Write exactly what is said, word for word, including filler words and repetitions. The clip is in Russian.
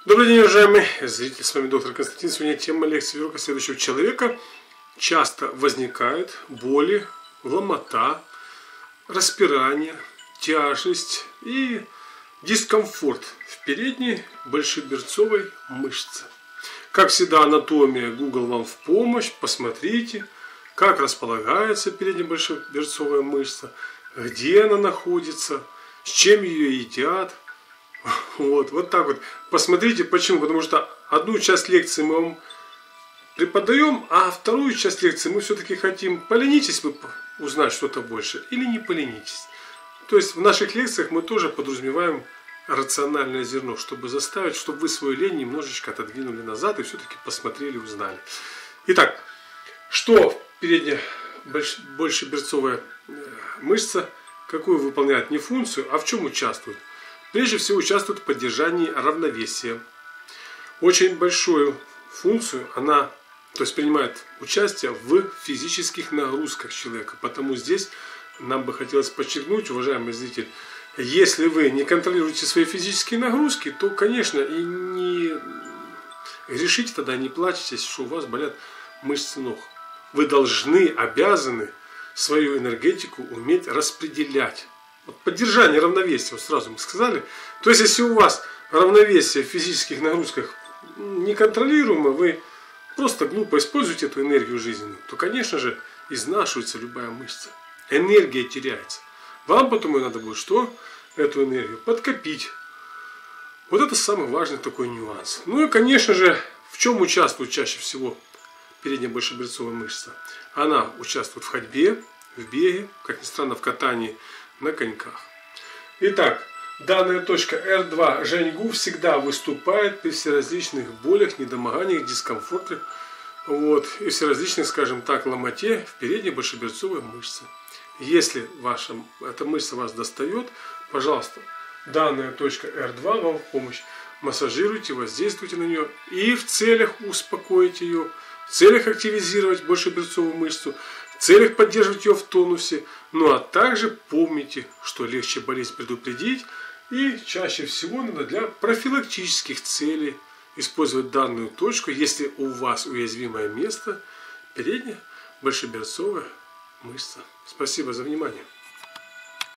Добрый день, уважаемые зрители, с вами доктор Константин. Сегодня тема лекции «Веровка следующего человека». Часто возникают боли, ломота, распирание, тяжесть и дискомфорт в передней большеберцовой мышце. Как всегда, анатомия Google вам в помощь. Посмотрите, как располагается передняя большеберцовая мышца, где она находится, с чем ее едят. Вот, вот так вот. Посмотрите, почему. Потому что одну часть лекции мы вам преподаем, а вторую часть лекции мы все-таки хотим. Поленитесь вы узнать что-то больше или не поленитесь. То есть в наших лекциях мы тоже подразумеваем рациональное зерно, чтобы заставить, чтобы вы свою лень немножечко отодвинули назад и все-таки посмотрели, узнали. Итак, что передняя большеберцовая мышца, какую выполняет не функцию, а в чем участвует? Прежде всего участвует в поддержании равновесия. Очень большую функцию она, то есть принимает участие в физических нагрузках человека. Потому здесь нам бы хотелось подчеркнуть, уважаемый зритель, если вы не контролируете свои физические нагрузки, то, конечно, и не грешите тогда, не плачьте, что у вас болят мышцы ног. Вы должны, обязаны свою энергетику уметь распределять. Вот поддержание равновесия, вот сразу мы сказали. То есть, если у вас равновесие в физических нагрузках неконтролируемо, вы просто глупо используете эту энергию жизненную, то, конечно же, изнашивается любая мышца. Энергия теряется. Вам потом ее надо будет что? Эту энергию подкопить. Вот это самый важный такой нюанс. Ну и, конечно же, в чем участвует чаще всего передняя большеберцовая мышца? Она участвует в ходьбе, в беге, как ни странно, в катании на коньках. Итак, данная точка эр два Женьгу всегда выступает при всеразличных болях, недомоганиях, дискомфорте, вот, и всеразличных, скажем так, ломоте в передней большеберцовой мышце. Если ваша, эта мышца вас достает, пожалуйста, данная точка эр два вам в помощь. Массажируйте, воздействуйте на нее и в целях успокоить ее, в целях активизировать большеберцовую мышцу, в целях поддерживать ее в тонусе. Ну а также помните, что легче болезнь предупредить, и чаще всего надо для профилактических целей использовать данную точку, если у вас уязвимое место передняя большеберцовая мышца. Спасибо за внимание.